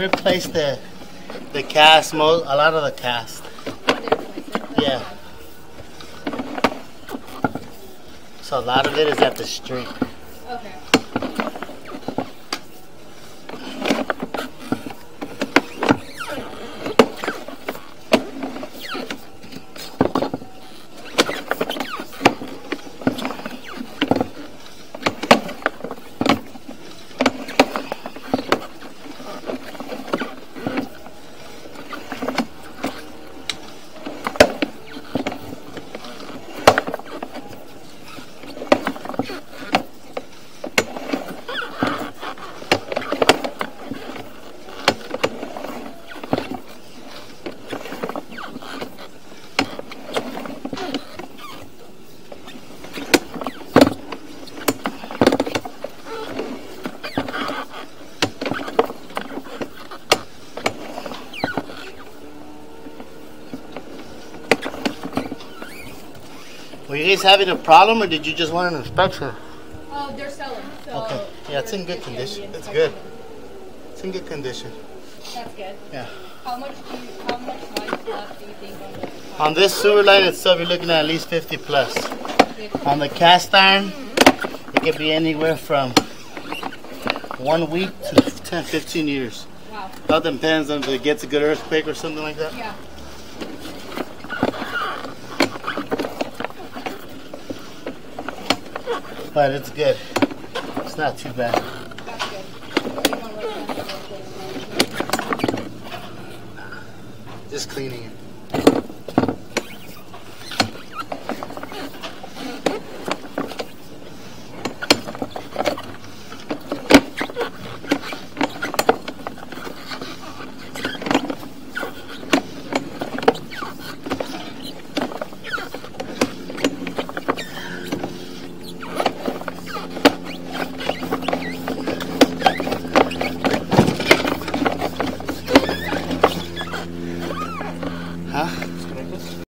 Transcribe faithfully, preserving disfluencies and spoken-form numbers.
replaced the the cast, mo a lot of the cast. Yeah. So a lot of it is at the street. Okay. Were you guys having a problem, or did you just want an inspection? Oh, they're selling. So Okay. Yeah, it's in good condition. It's good. It's in good condition. That's good. Yeah. How much do you, how much life left do you think on the On this sewer line itself, you're looking at at least fifty plus. On the cast iron, it could be anywhere from one week to ten, fifteen years. Wow. It all depends on if it gets a good earthquake or something like that. Yeah. But it's good. It's not too bad. That's good. You don't like that. Just cleaning it. Huh?